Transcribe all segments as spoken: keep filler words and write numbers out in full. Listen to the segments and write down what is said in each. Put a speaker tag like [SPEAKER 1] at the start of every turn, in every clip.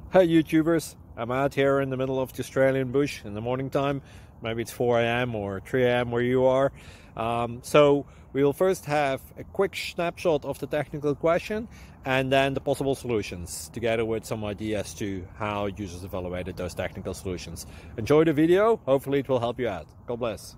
[SPEAKER 1] Hey YouTubers, I'm out here in the middle of the Australian bush in the morning time. Maybe it's four A M or three A M where you are. Um, so we will first have a quick snapshot of the technical question and then the possible solutions, together with some ideas to how users evaluated those technical solutions. Enjoy the video, hopefully it will help you out. God bless.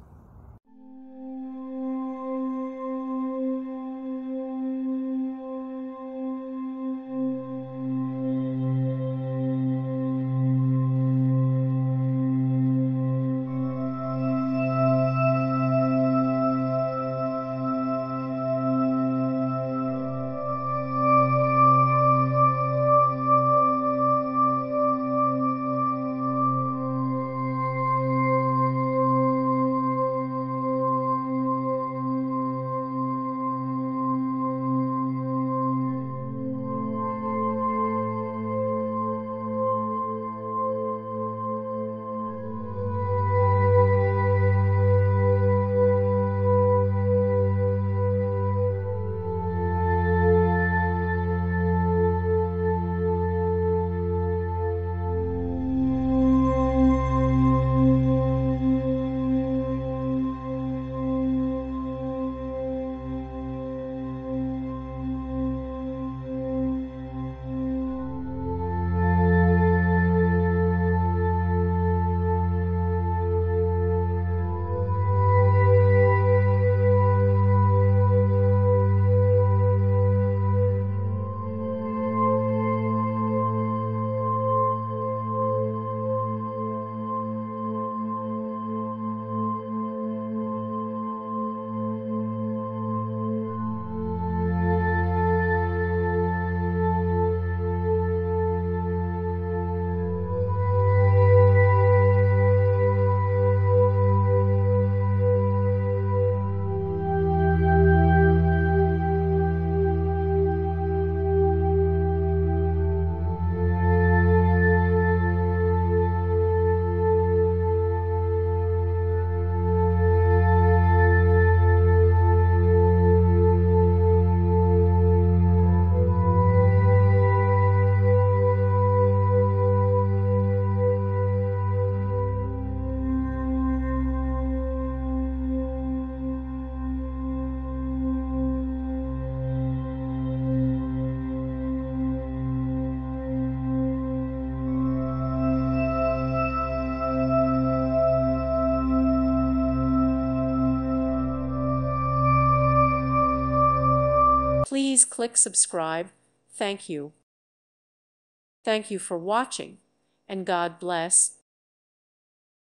[SPEAKER 2] Please click subscribe. Thank you. Thank you for watching, and God bless.